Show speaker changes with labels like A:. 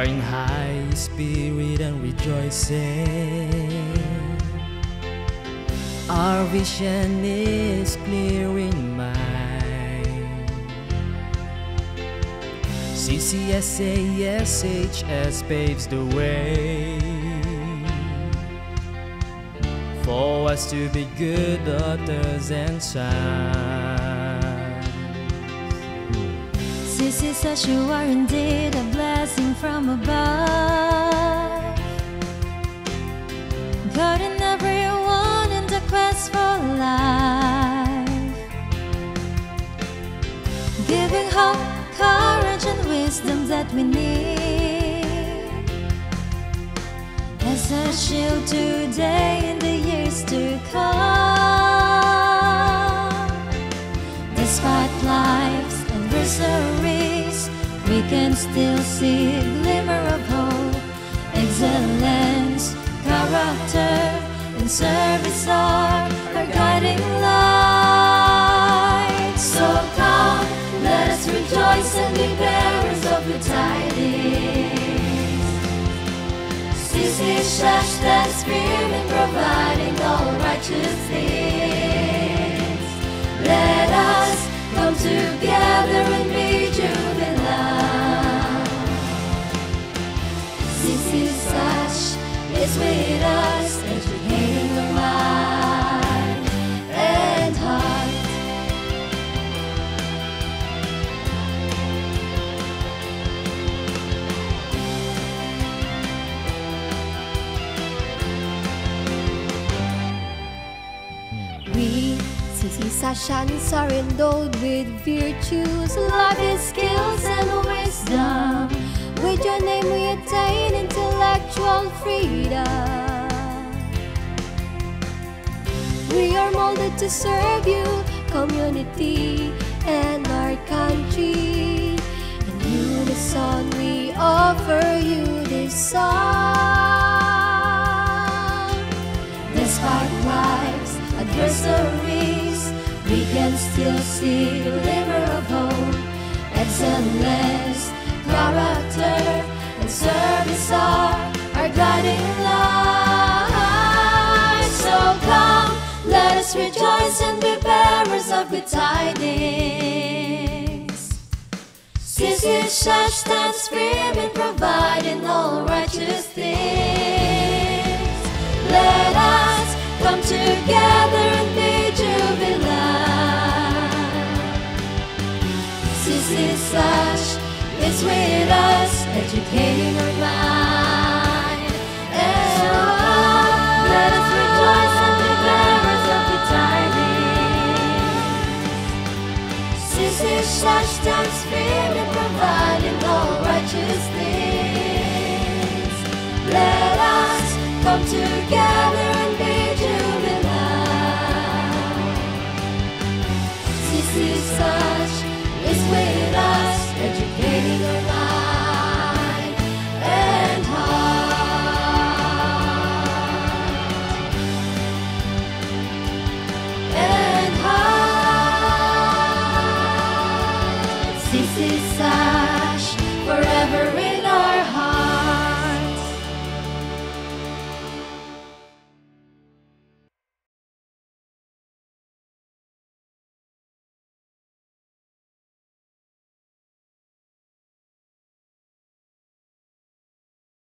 A: are in high spirit and rejoicing. Our vision is clear in mind. CCSASHS paves the way for us to be good daughters and sons.
B: CCSASHS, you are indeed a blessing from above, guiding everyone in the quest for life, giving hope, courage and wisdom that we need as a shield today and the years to come. Despite life's adversaries, we can still see a glimmer of hope. Excellence, character and service are our guiding light. So come, let us rejoice and be bearers of good tidings. CCSASHS stands firm in providing all righteous things. Let us come together and be jubilant. CCSASHS is with us, educating our mind and heart.
C: We, CCSASHS, are endowed with virtues, life skills and wisdom. With your name we attain intellectual freedom. We are molded to serve you, community and our country. In unison we offer you this song. Despite life's adversaries, we can still see a glimmer of hope. Excellence, character and service are our guiding light. So come, let us rejoice and be bearers of good tidings. CCSASHS stands firm in providing all righteous things. Let us come together and be jubilant. CCSASHS is with us, educating our mind and heart. Let us rejoice and be bearers of good tidings. CCSASHS stands firm in providing all righteous things. Let us come together and be jubilant. CCSASHS is with us, educating our mind and heart. And heart. CCSASHS forever